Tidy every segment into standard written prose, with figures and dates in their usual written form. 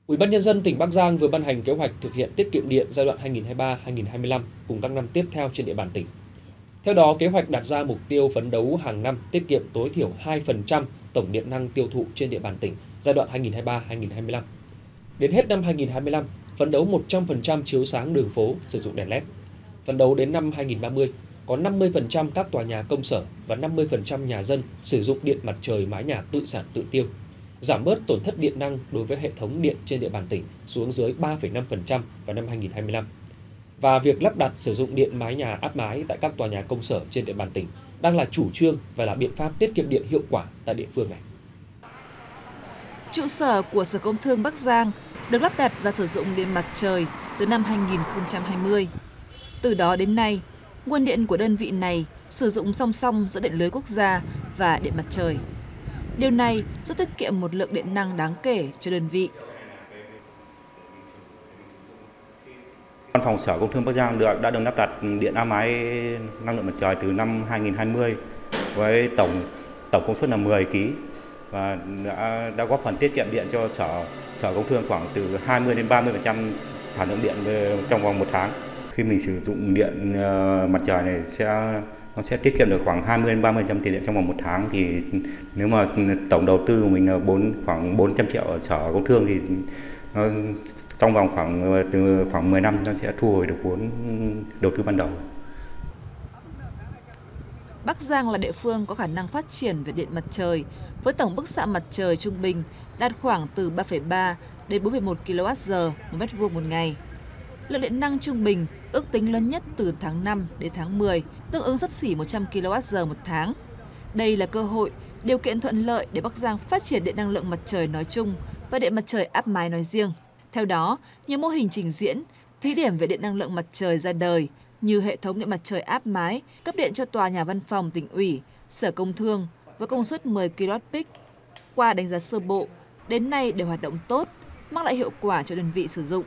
Ủy ban nhân dân tỉnh Bắc Giang vừa ban hành kế hoạch thực hiện tiết kiệm điện giai đoạn 2023-2025 cùng các năm tiếp theo trên địa bàn tỉnh. Theo đó, kế hoạch đặt ra mục tiêu phấn đấu hàng năm tiết kiệm tối thiểu 2% tổng điện năng tiêu thụ trên địa bàn tỉnh giai đoạn 2023-2025. Đến hết năm 2025, phấn đấu 100% chiếu sáng đường phố sử dụng đèn LED. Phấn đấu đến năm 2030, có 50% các tòa nhà công sở và 50% nhà dân sử dụng điện mặt trời mái nhà tự sản tự tiêu, giảm bớt tổn thất điện năng đối với hệ thống điện trên địa bàn tỉnh xuống dưới 3,5% vào năm 2025. Và việc lắp đặt sử dụng điện mái nhà áp mái tại các tòa nhà công sở trên địa bàn tỉnh đang là chủ trương và là biện pháp tiết kiệm điện hiệu quả tại địa phương này. Trụ sở của Sở Công Thương Bắc Giang được lắp đặt và sử dụng điện mặt trời từ năm 2020. Từ đó đến nay, nguồn điện của đơn vị này sử dụng song song giữa điện lưới quốc gia và điện mặt trời. Điều này giúp tiết kiệm một lượng điện năng đáng kể cho đơn vị. Văn phòng Sở Công Thương Bắc Giang đã được lắp đặt điện áp mái năng lượng mặt trời từ năm 2020 với tổng công suất là 10 kg và đã góp phần tiết kiệm điện cho Sở Công Thương khoảng từ 20 đến 30% sản lượng điện trong vòng một tháng. Khi mình sử dụng điện mặt trời này nó sẽ tiết kiệm được khoảng 20 đến 30% tiền điện trong vòng một tháng, thì nếu mà tổng đầu tư của mình là khoảng 400 triệu ở Sở Công Thương thì nó trong vòng khoảng 10 năm nó sẽ thu hồi được vốn đầu tư ban đầu. Bắc Giang là địa phương có khả năng phát triển về điện mặt trời với tổng bức xạ mặt trời trung bình đạt khoảng từ 3,3 đến 4,1 kWh một mét vuông một ngày. Lượng điện năng trung bình ước tính lớn nhất từ tháng 5 đến tháng 10, tương ứng xấp xỉ 100 kWh một tháng. Đây là cơ hội, điều kiện thuận lợi để Bắc Giang phát triển điện năng lượng mặt trời nói chung và điện mặt trời áp mái nói riêng. Theo đó, nhiều mô hình trình diễn, thí điểm về điện năng lượng mặt trời ra đời như hệ thống điện mặt trời áp mái cấp điện cho tòa nhà văn phòng tỉnh ủy, Sở Công Thương với công suất 10 kW. Qua đánh giá sơ bộ, đến nay đều hoạt động tốt, mang lại hiệu quả cho đơn vị sử dụng.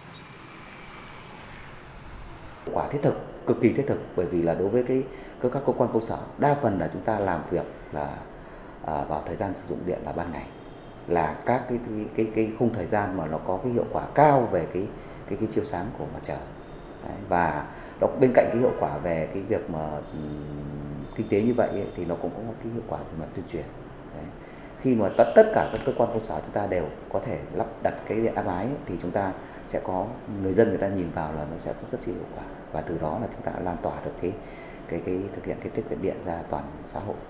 Quả thiết thực, cực kỳ thiết thực, bởi vì là đối với các cơ quan công sở, đa phần là chúng ta làm việc là vào thời gian sử dụng điện là ban ngày, là các cái khung thời gian mà nó có cái hiệu quả cao về cái chiếu sáng của mặt trời. Đấy, và nó bên cạnh cái hiệu quả về cái việc mà kinh tế như vậy ấy, thì nó cũng có một cái hiệu quả về mặt tuyên truyền. Đấy. Khi mà tất cả các cơ quan công sở chúng ta đều có thể lắp đặt cái điện áp mái ấy, thì chúng ta sẽ có người dân người ta nhìn vào là nó sẽ có rất nhiều hiệu quả, và từ đó là chúng ta lan tỏa được cái thực hiện cái tiết kiệm điện ra toàn xã hội.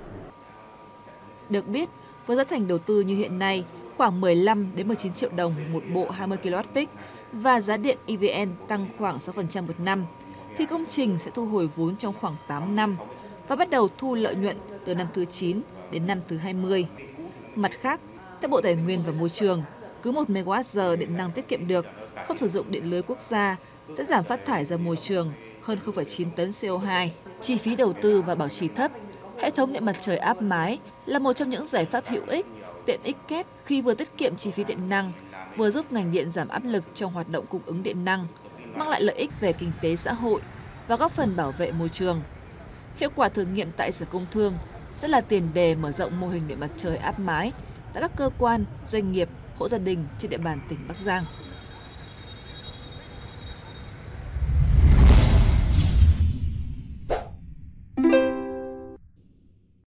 Được biết, với giá thành đầu tư như hiện nay, khoảng 15 đến 19 triệu đồng một bộ 20 kW và giá điện EVN tăng khoảng 6% một năm, thì công trình sẽ thu hồi vốn trong khoảng 8 năm và bắt đầu thu lợi nhuận từ năm thứ 9 đến năm thứ 20. Mặt khác, theo Bộ Tài nguyên và Môi trường, cứ 1 MWh điện năng tiết kiệm được không sử dụng điện lưới quốc gia sẽ giảm phát thải ra môi trường hơn 0,9 tấn CO2. Chi phí đầu tư và bảo trì thấp. Hệ thống điện mặt trời áp mái là một trong những giải pháp hữu ích, tiện ích kép khi vừa tiết kiệm chi phí điện năng, vừa giúp ngành điện giảm áp lực trong hoạt động cung ứng điện năng, mang lại lợi ích về kinh tế xã hội và góp phần bảo vệ môi trường. Hiệu quả thử nghiệm tại Sở Công Thương sẽ là tiền đề mở rộng mô hình điện mặt trời áp mái tại các cơ quan, doanh nghiệp, hộ gia đình trên địa bàn tỉnh Bắc Giang.